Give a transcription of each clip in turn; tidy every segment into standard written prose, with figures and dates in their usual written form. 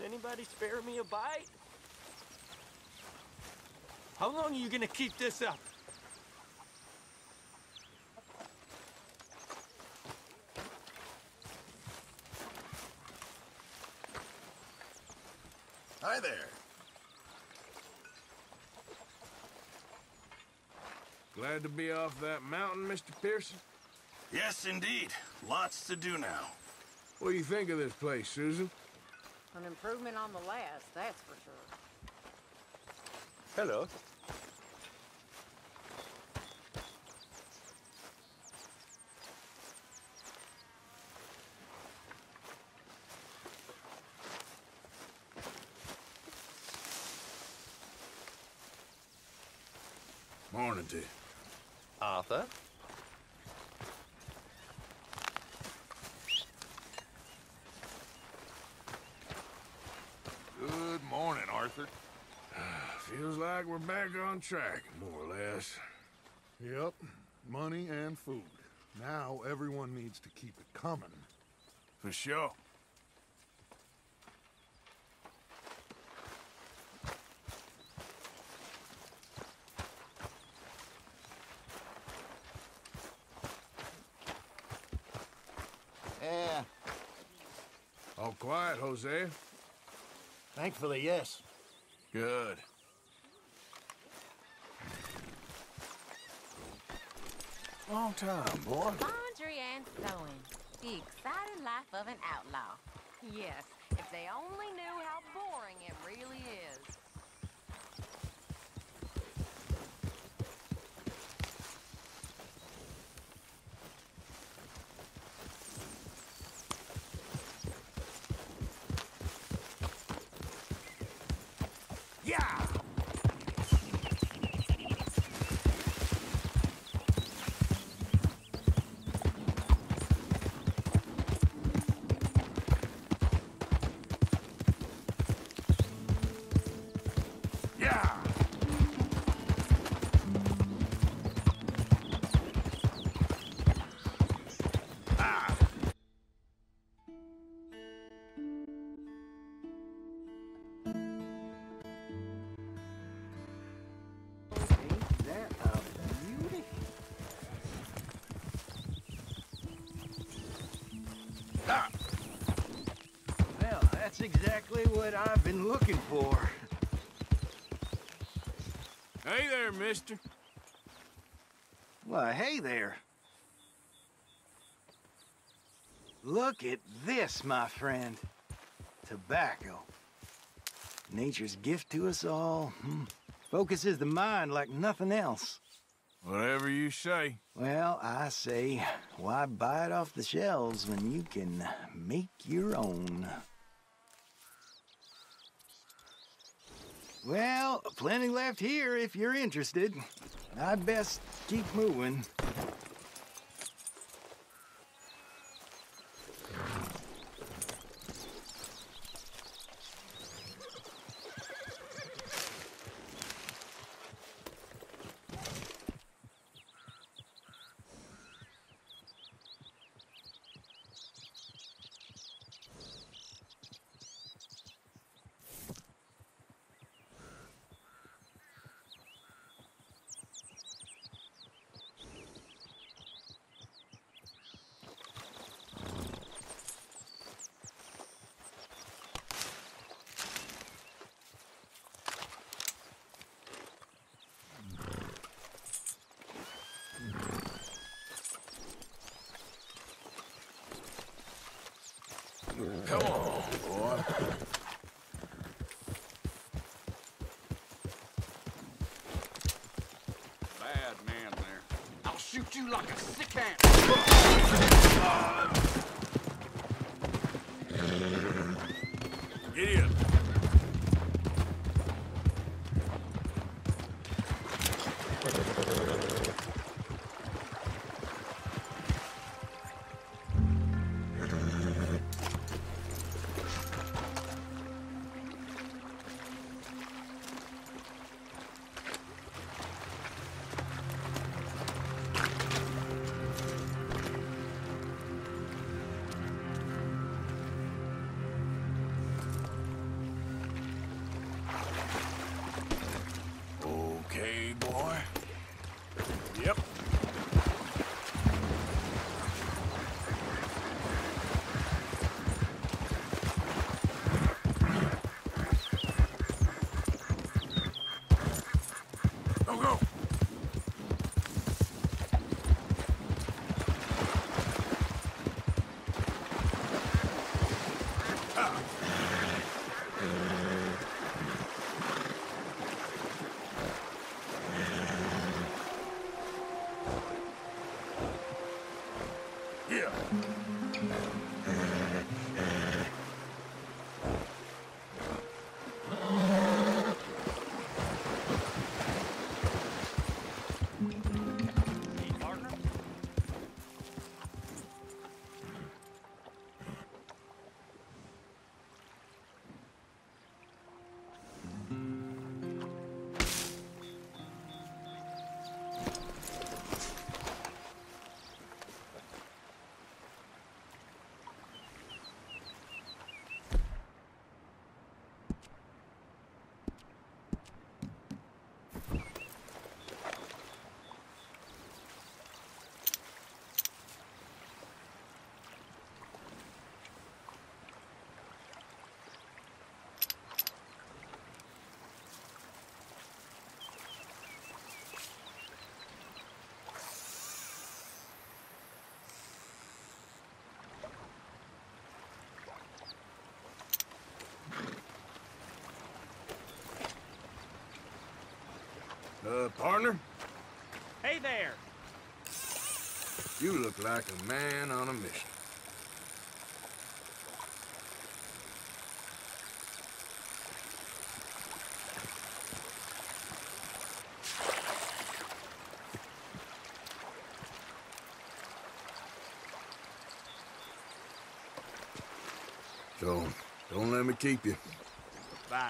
anybody spare me a bite? How long are you gonna keep this up? Hi there. Glad to be off that mountain, Mr. Pearson? Yes, indeed. Lots to do now. What do you think of this place, Susan? An improvement on the last, that's for sure. Hello. Morning to you. Arthur? Good morning, Arthur. Feels like we're back on track, more or less. Yep, money and food. Now everyone needs to keep it coming. For sure. Yeah, All quiet, Hosea? thankfully, yes. Good. Long time, boy. Laundry and sewing. The exciting life of an outlaw. Yes, if they only knew how boring it really is. Yeah! Yeah! Ah! Ain't that a beauty? Ah! Well, that's exactly what I've been looking for. Hey there, mister. Why, hey there. Look at this, my friend. Tobacco. Nature's gift to us all. Focuses the mind like nothing else. Whatever you say. Well, I say, why buy it off the shelves when you can make your own? Well, plenty left here if you're interested. I'd best keep moving. Come on, boy. Bad man there. I'll shoot you like a sick ant. Idiot. Yeah. Hey, partner. Partner, Hey there. you look like a man on a mission. So, don't let me keep you. Bye.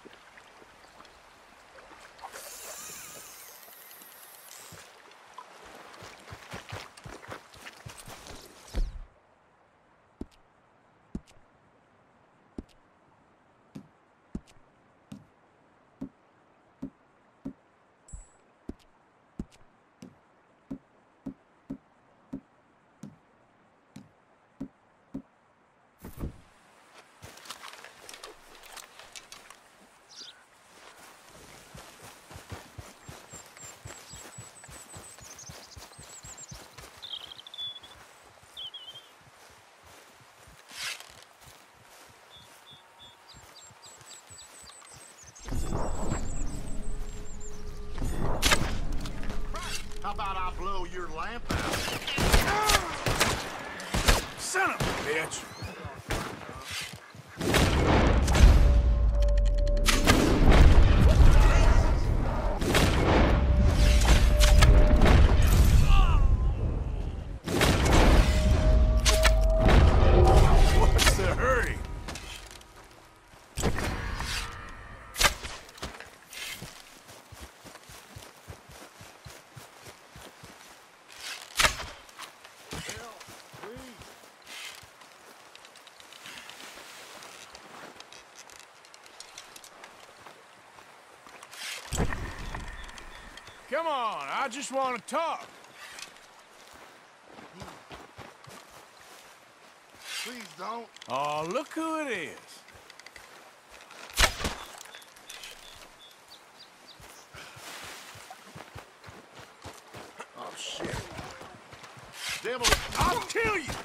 How about I blow your lamp out? Son of a bitch! What's the hurry? Come on, I just want to talk. Please don't. Oh, look who it is. Oh, shit. Devil, I'll kill you!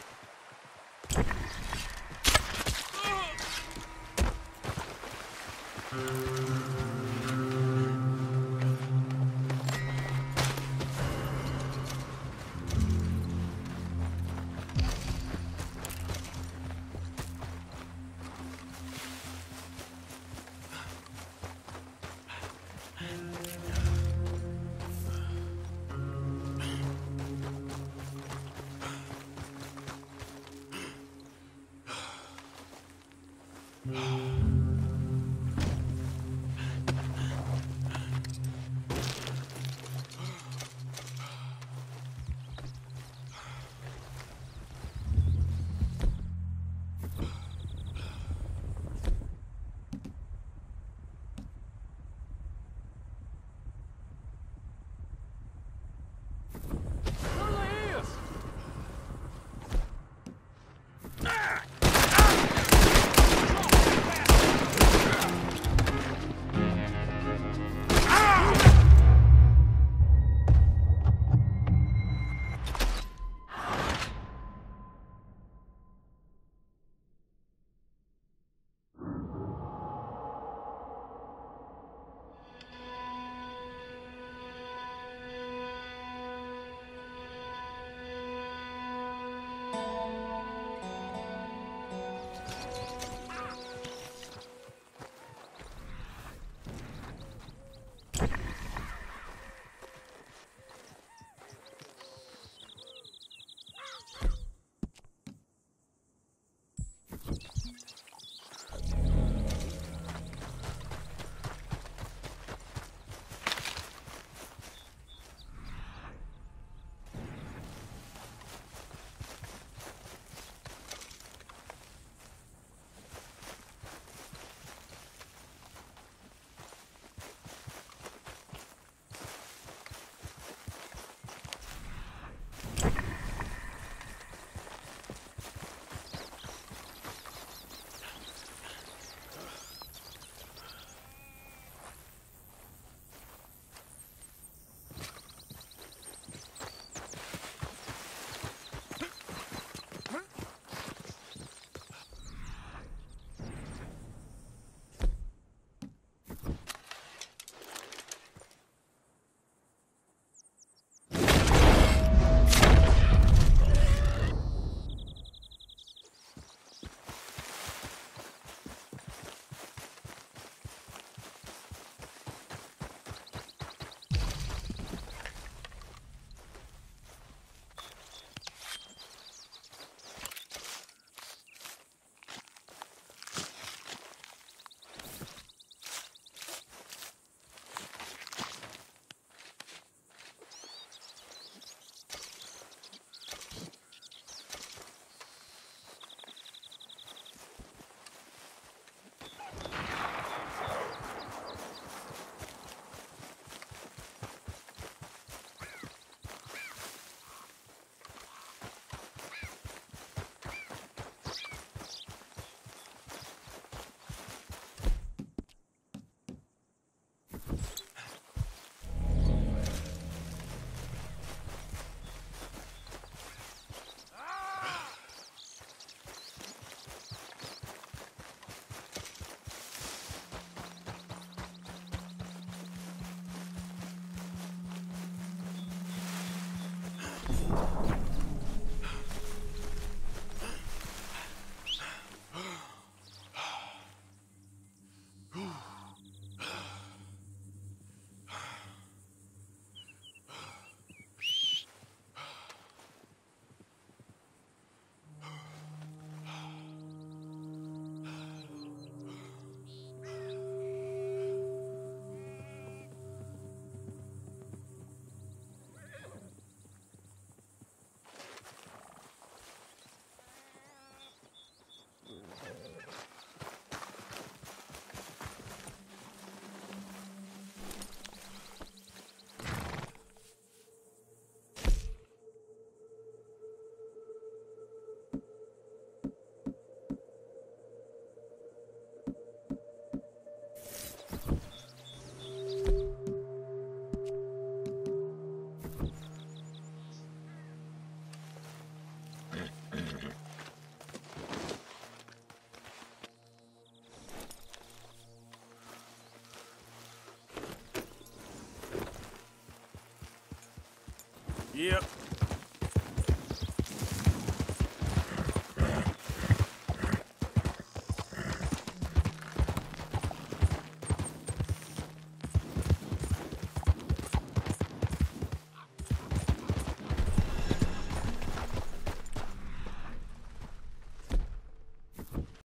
Yep,